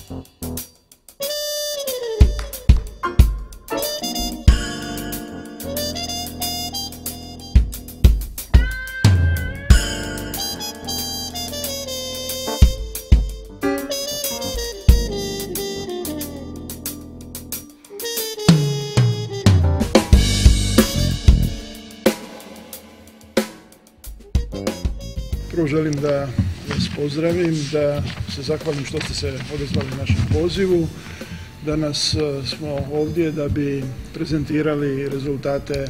Prvo želim da vas pozdravim, da se zahvalim što ste se odazvali našem pozivu. Danas smo ovdje da bi prezentirali rezultate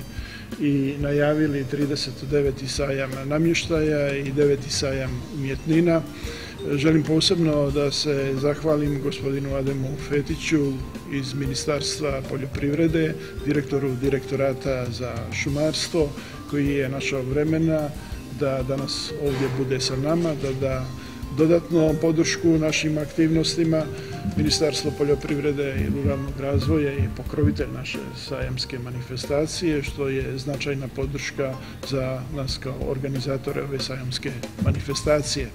i najavili 39. sajam namještaja i 9. sajam umjetnina. Želim posebno da se zahvalim gospodinu Ademu Fetiću iz Ministarstva poljoprivrede, direktoru Direktorata za šumarstvo, koji je našao vremena da danas ovdje bude sa nama, da da dodatno podršku našim aktivnostima. Ministarstvo poljoprivrede i ruralnog razvoja je pokrovitelj naše sajamske manifestacije, što je značajna podrška za nas kao organizatore ove sajamske manifestacije.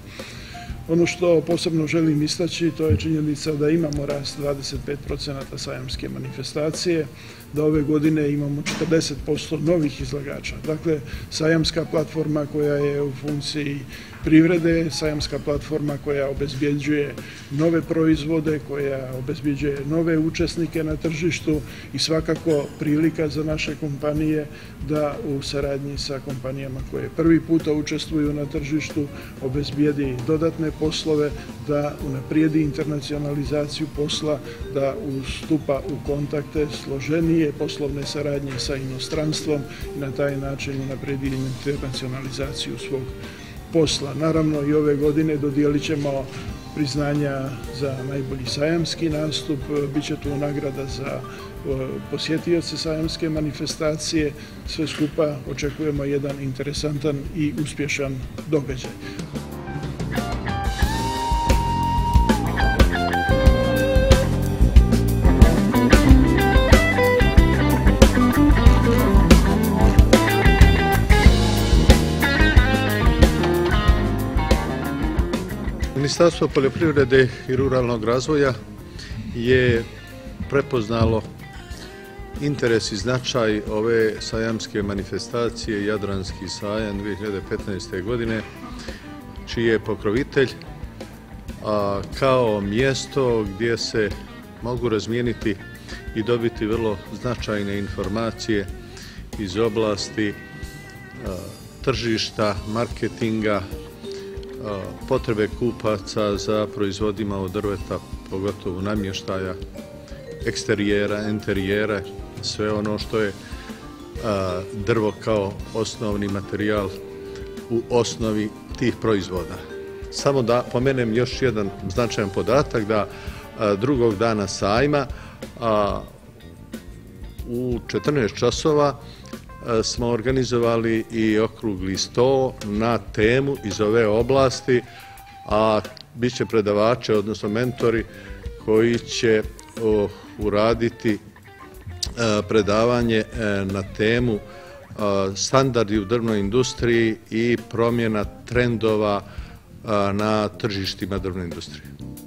Ono što posebno želim istaći, to je činjenica da imamo rast 25% sajamske manifestacije, da ove godine imamo 40% novih izlagača. Dakle, sajamska platforma koja je u funkciji privrede, sajamska platforma koja obezbjeđuje nove proizvode, koja obezbjeđuje nove učesnike na tržištu i svakako prilika za naše kompanije da u saradnji sa kompanijama koje prvi puta učestvuju na tržištu obezbijedi dodatne poslove, da unaprijedi internacionalizaciju posla, da ustupa u kontakte složenije poslovne saradnje sa inostranstvom i na taj način unaprijedi internacionalizaciju svog posla. Naravno, i ove godine dodijelit ćemo priznanja za najbolji sajamski nastup, bit će tu nagrada za posjetioce sajamske manifestacije. Sve skupa očekujemo jedan interesantan i uspješan događaj. Ministarstvo poljoprivrede i ruralnog razvoja je prepoznalo interes i značaj ove sajamske manifestacije Jadranski sajam 2015. godine, čiji je pokrovitelj, kao mjesto gdje se mogu razmijeniti i dobiti vrlo značajne informacije iz oblasti tržišta, marketinga, potrebe kupaca za proizvodima od drveta, pogotovo namještaja, eksterijera, interijera, sve ono što je drvo kao osnovni materijal u osnovi tih proizvoda. Samo da pomenem još jedan značajan podatak, da drugog dana sajma u 14 časova smo organizovali i okrugli sto na temu iz ove oblasti, a bit će predavači, odnosno mentori, koji će uraditi predavanje na temu standardi u drvnoj industriji i promjena trendova na tržištima drvne industrije.